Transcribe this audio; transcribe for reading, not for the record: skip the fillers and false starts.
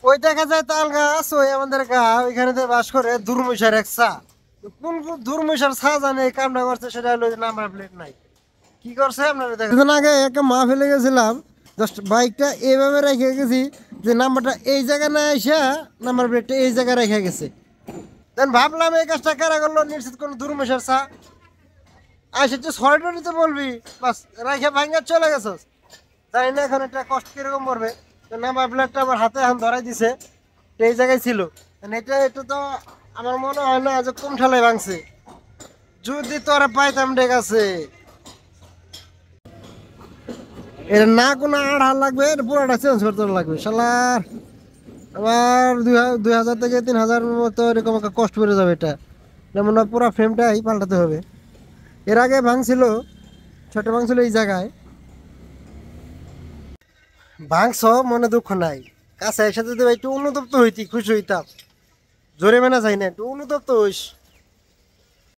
ওই দেখা যায় তাল গাছ ওই আমাদের গা ওইখানে বাস করে দুর্মুষার এক চা। কোন কোন দুর্মুষার চা জানে এই কামটা করছে সেটা হলো নাম্বার প্লেট নাই। কি করছে আপনারা দেখেন। আগে একটা মা ফেলে গেছিলাম, জাস্ট বাইকটা এইভাবে রেখে গেছি যে নাম্বারটা এই জায়গায় না এসে নাম্বার প্লেটটা এই জায়গায় রেখে গেছে। দেন ভাবলাম এই কাজটা কারা করলো, নিশ্চিত কোনো দুর্মুষার চা। আসে তুই সরিটা নিতে বলবি, বাস রাইখে ভাঙ্গা চলে গেছস। জানি না এখন একটা কষ্ট কিরকম পড়বে। নাম্বার প্লেটটা আমার হাতে এখন ধরাই দিছে, এই জায়গায় ছিল। এটা এটা তো আমার মনে হয় না যে কোন ঠালায় ভাঙছে। যদি তোরা পাইতাম ঠিক আছে, এটা না কোনো আড় লাগবে, এটা পুরোটা চেঞ্জ করতে লাগবে শালার। আবার 2000 থেকে 3000 মতো এরকম একটা কষ্ট পড়ে যাবে। এটা যেমন পুরো ফ্রেমটাই পাল্টাতে হবে। এর আগে ভাঙছিল, ছোট ভাঙছিল এই জায়গায়। ভাঙছ মনে দুঃখ নাই, কাছে এসে যদি একটু অনুতপ্ত হইতি খুশি হইতাম। জোরে মেনা যাই না, একটু অনুতপ্ত হইস।